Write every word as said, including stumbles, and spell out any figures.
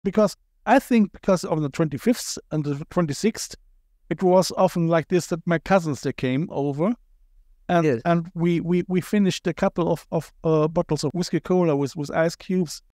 because I think because on the twenty-fifth and the twenty-sixth, it was often like this that my cousins, they came over. And Yes. and we, we, we finished a couple of, of uh, bottles of whiskey cola with, with ice cubes.